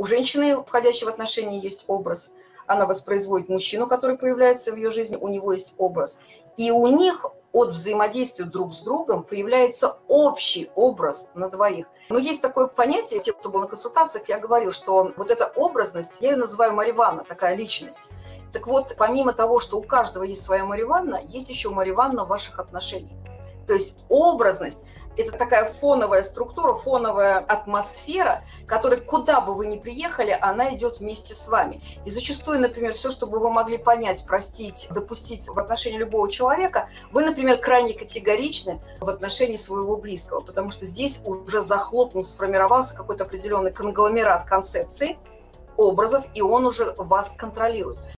У женщины, входящей в отношения, есть образ. Она воспроизводит мужчину, который появляется в ее жизни, у него есть образ. И у них от взаимодействия друг с другом появляется общий образ на двоих. Но есть такое понятие, те, кто был на консультациях, я говорил, что вот эта образность, я ее называю Мариванна, такая личность. Так вот, помимо того, что у каждого есть своя Мариванна, есть еще Мариванна ваших отношений. То есть образность – это такая фоновая структура, фоновая атмосфера, которая, куда бы вы ни приехали, она идет вместе с вами. И зачастую, например, все, что бы вы могли понять, простить, допустить в отношении любого человека, вы, например, крайне категоричны в отношении своего близкого, потому что здесь уже сформировался какой-то определенный конгломерат концепций, образов, и он уже вас контролирует.